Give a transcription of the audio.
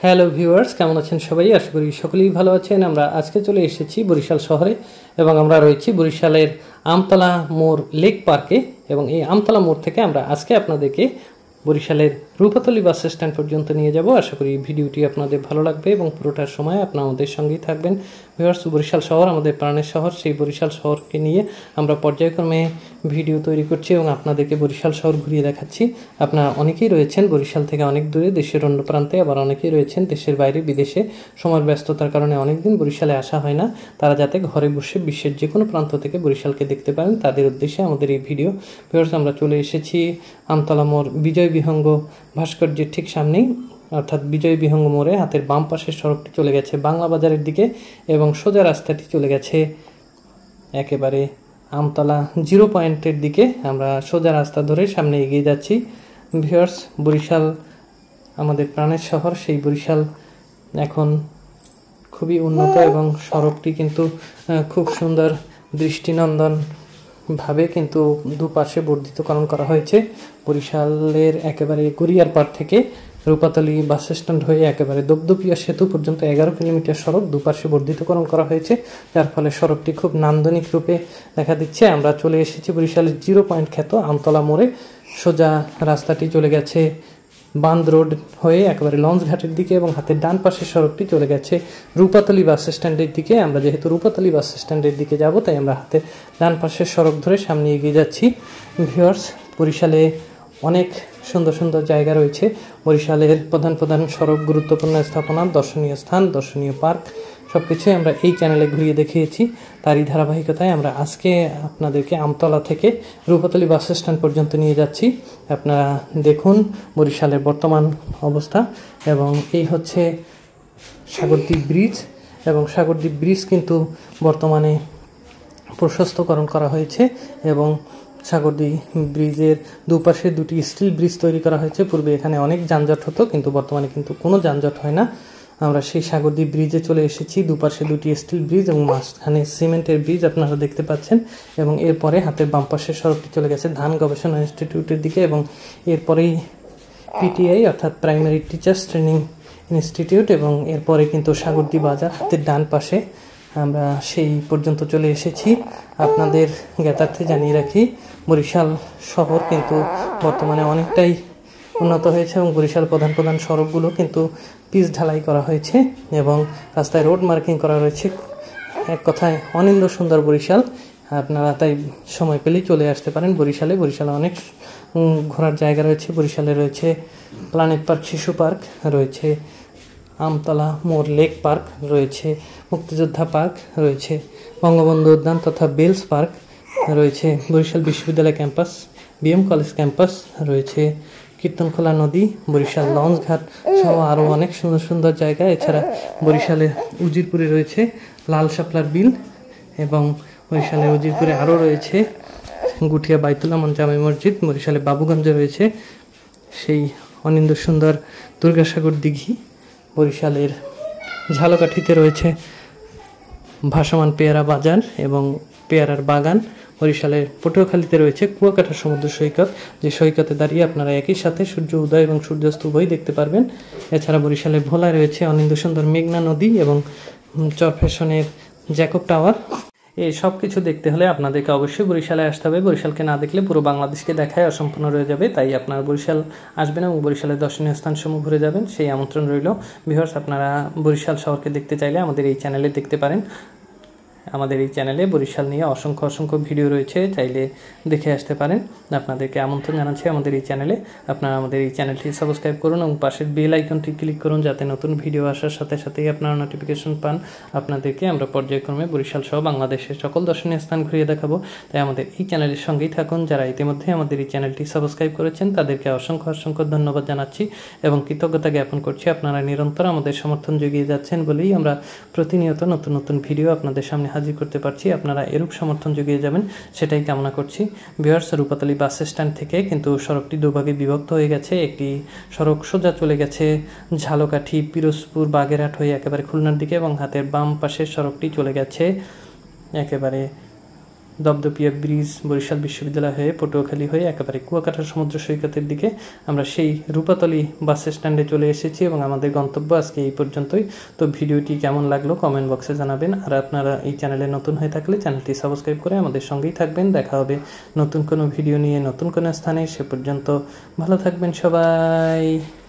Hello viewers, কেমন আছেন সবাই? আশা করি সকলেই ভালো আছেন। আমরা আজকে চলে এসেছি বরিশাল শহরে এবং আমরা রয়েছি বরিশালের আমতলা মোড় লেক পার্কে। এবং এই আমতলা মোড় থেকে আমরা আজকে আপনাদেরকে বরিশালের রূপাতলী বাস স্ট্যান্ড পর্যন্ত নিয়ে যাব। আশা করি ভিডিওটি আপনাদের ভালো লাগবে এবং পুরোটার সময় আপনারা আমাদের সঙ্গেই থাকবেন। ভিউয়ার্স, বরিশাল শহর আমাদের প্রাণের শহর। সেই বরিশাল শহরকে নিয়ে আমরা পর্যায়ক্রমে ভিডিও তৈরি করছি এবং আপনাদেরকে বরিশাল শহর ঘুরিয়ে দেখাচ্ছি। আপনারা অনেকেই রয়েছেন বরিশাল থেকে অনেক দূরে, দেশের অন্য প্রান্তে, আবার অনেকেই রয়েছেন দেশের বাইরে বিদেশে। সময়ের ব্যস্ততার কারণে অনেকদিন বরিশালে আসা হয় না। তারা যাতে ঘরে বসে বিশ্বের যে কোনো প্রান্ত থেকে বরিশালকে দেখতে পারেন, তাদের উদ্দেশ্যে আমাদের এই ভিডিও। ভিউয়ার্স, আমরা চলে এসেছি আমতলা মোড় বিজয় বিহঙ্গ ভাস্কর্যের ঠিক সামনেই, অর্থাৎ বিজয় বিহঙ্গ মোড়ে হাতের বাম পাশের সড়কটি চলে গেছে বাংলা বাজারের দিকে এবং সোজা রাস্তাটি চলে গেছে একেবারে আমতলা জিরো পয়েন্টের দিকে। আমরা সোজা রাস্তা ধরে সামনে এগিয়ে যাচ্ছি। ভিউয়ার্স, বরিশাল আমাদের প্রাণের শহর। সেই বরিশাল এখন খুবই উন্নত এবং সড়কটি কিন্তু খুব সুন্দর দৃষ্টিনন্দন ভাবে কিন্তু দুপাশে বর্ধিতকরণ করা হয়েছে। বরিশালের একেবারে গড়িয়ারপাড় থেকে রূপাতলী বাস স্ট্যান্ড হয়ে একেবারে দপদপিয়া সেতু পর্যন্ত 11 কিলোমিটার সড়ক দুপাশে বর্ধিতকরণ করা হয়েছে, যার ফলে সড়কটি খুব নান্দনিক রূপে দেখা দিচ্ছে। আমরা চলে এসেছি বরিশালের জিরো পয়েন্ট খ্যাত আমতলা মোড়ে। সোজা রাস্তাটি চলে গেছে বান্দ রোড হয়ে একেবারে লঞ্চ ঘাটের দিকে এবং হাতের ডান পাশের সড়কটি চলে গেছে রূপাতলী বাস স্ট্যান্ডের দিকে। আমরা যেহেতু রূপাতলী বাস স্ট্যান্ডের দিকে যাব, তাই আমরা হাতের ডান পাশের সড়ক ধরে সামনে এগিয়ে যাচ্ছি। ভিউয়ার্স, বরিশালে অনেক সুন্দর সুন্দর জায়গা রয়েছে। বরিশালের প্রধান প্রধান সড়ক, গুরুত্বপূর্ণ স্থাপনা, দর্শনীয় স্থান, দর্শনীয় পার্ক সব কিছুই আমরা এই চ্যানেলে ঘুরিয়ে দেখিয়েছি। তারই ধারাবাহিকতায় আমরা আজকে আপনাদেরকে আমতলা থেকে রূপাতলী বাস স্ট্যান্ড পর্যন্ত নিয়ে যাচ্ছি। আপনারা দেখুন বরিশালের বর্তমান অবস্থা। এবং এই হচ্ছে সাগরদ্বীপ ব্রিজ, এবং সাগরদ্বীপ ব্রিজ কিন্তু বর্তমানে প্রশস্তকরণ করা হয়েছে এবং সাগরদ্বীপ ব্রিজের দুপাশে দুটি স্টিল ব্রিজ তৈরি করা হয়েছে। পূর্বে এখানে অনেক যানজট হতো, কিন্তু বর্তমানে কিন্তু কোনো যানজট হয় না। আমরা সেই সাগরদ্বীপ ব্রিজে চলে এসেছি। দুপাশে দুটি স্টিল ব্রিজ এবং মাঝখানে সিমেন্টের ব্রিজ আপনারা দেখতে পাচ্ছেন। এবং এরপরে হাতের বাম পাশের সড়কটি চলে গেছে ধান গবেষণা ইনস্টিটিউটের দিকে এবং এরপরেই পিটিআই অর্থাৎ প্রাইমারি টিচার্স ট্রেনিং ইনস্টিটিউট, এবং এরপরে কিন্তু সাগরদ্বীপ বাজার হাতের ডান পাশে। আমরা সেই পর্যন্ত চলে এসেছি। আপনাদের জ্ঞাতার্থে জানিয়ে রাখি, বরিশাল শহর কিন্তু বর্তমানে অনেকটাই উন্নত হয়েছে এবং বরিশাল প্রধান প্রধান সড়কগুলো কিন্তু পিচ ঢালাই করা হয়েছে এবং রাস্তায় রোড মার্কিং করা রয়েছে। এক কথায় অনিন্দ্য সুন্দর বরিশাল। আপনারা তাই সময় পেলেই চলে আসতে পারেন বরিশালে। বরিশালে অনেক ঘোরার জায়গা রয়েছে। বরিশালে রয়েছে প্ল্যানেট পার্ক, শিশু পার্ক রয়েছে, আমতলা মোড় লেক পার্ক রয়েছে, মুক্তিযোদ্ধা পার্ক রয়েছে, বঙ্গবন্ধু উদ্যান তথা বেলস পার্ক রয়েছে, বরিশাল বিশ্ববিদ্যালয় ক্যাম্পাস, বিএম কলেজ ক্যাম্পাস রয়েছে, কীর্তনখোলা নদী, বরিশাল লঞ্চ ঘাট সহ আরও অনেক সুন্দর সুন্দর জায়গা। এছাড়া বরিশালের উজিরপুরে রয়েছে লাল শাপলার বিল এবং বরিশালের উজিরপুরে আরও রয়েছে গুঠিয়া বাইতুল আমান জামে মসজিদ। বরিশালে বাবুগঞ্জে রয়েছে সেই অনিন্দ্য সুন্দর দুর্গাসাগর দিঘি। বরিশালের ঝালকাঠিতে রয়েছে ভাসমান পেয়ারা বাজার এবং পেয়ারার বাগান। বরিশালের পটুয়াখালীতে রয়েছে কুয়াকাটা সমুদ্র সৈকত, যে সৈকতে দাঁড়িয়ে আপনারা একই সাথে সূর্য উদয় এবং সূর্যাস্ত উভয় দেখতে পারবেন। এছাড়া বরিশালের ভোলায় রয়েছে অনিন্দ্য সুন্দর মেঘনা নদী এবং চরফ্যাশনের জ্যাকব টাওয়ার। এই সব কিছু দেখতে হলে আপনাদেরকে অবশ্যই বরিশালে আসতে হবে। বরিশালকে না দেখলে পুরো বাংলাদেশকে দেখায় অসম্পূর্ণ রয়ে যাবে। তাই আপনারা বরিশাল আসবেন এবং বরিশালের দর্শনীয় স্থানসমূহ ঘুরে যাবেন, সেই আমন্ত্রণ রইল। ভিউয়ার্স, আপনারা বরিশাল শহরকে দেখতে চাইলে আমাদের এই চ্যানেলে দেখতে পারেন। আমাদের এই চ্যানেলে বরিশাল নিয়ে অসংখ্য অসংখ্য ভিডিও রয়েছে, চাইলে দেখে আসতে পারেন। আপনাদেরকে আমন্ত্রণ জানাচ্ছি আমাদের এই চ্যানেলে। আপনারা আমাদের এই চ্যানেলটি সাবস্ক্রাইব করুন এবং পাশের বেল আইকনটি ক্লিক করুন, যাতে নতুন ভিডিও আসার সাথে সাথেই আপনারা নোটিফিকেশন পান। আপনাদেরকে আমরা পর্যায়ক্রমে বরিশাল সহ বাংলাদেশের সকল দর্শনীয় স্থান ঘুরিয়ে দেখাবো। তাই আমাদের এই চ্যানেলের সঙ্গেই থাকুন। যারা ইতিমধ্যে আমাদের এই চ্যানেলটি সাবস্ক্রাইব করেছেন তাদেরকে অসংখ্য অসংখ্য ধন্যবাদ জানাচ্ছি এবং কৃতজ্ঞতা জ্ঞাপন করছি। আপনারা নিরন্তর আমাদের সমর্থন জুগিয়ে যাচ্ছেন বলেই আমরা প্রতিনিয়ত নতুন নতুন ভিডিও আপনাদের সামনে হাজির করতে পারছি। আপনারা এরূপ সমর্থন জুগিয়ে যাবেন, সেটাই কামনা করছি। ভিউয়ার্স, রূপাতলী বাস স্ট্যান্ড থেকে কিন্তু সড়কটি দুভাগে বিভক্ত হয়ে গেছে। একটি সড়ক সোজা চলে গেছে ঝালকাঠি, পিরোজপুর, বাগেরহাট হয়ে একেবারে খুলনার দিকে এবং হাতের বাম পাশের সড়কটি চলে গেছে একেবারে দপদপিয়া ব্রিজ, বরিশাল বিশ্ববিদ্যালয় হয়ে পটুয়াখালী হয়ে একেবারে কুয়াকাটা সমুদ্র সৈকতের দিকে আমরা সেই রূপাতলী বাস স্ট্যান্ডে চলে এসেছি এবং আমাদের গন্তব্য আজকে এই পর্যন্তই। তো ভিডিওটি কেমন লাগলো কমেন্ট বক্সে জানাবেন। আর আপনারা এই চ্যানেলে নতুন হয়ে থাকলে চ্যানেলটি সাবস্ক্রাইব করে আমাদের সঙ্গেই থাকবেন। দেখা হবে নতুন কোনো ভিডিও নিয়ে নতুন কোনো স্থানে। সে পর্যন্ত ভালো থাকবেন সবাই।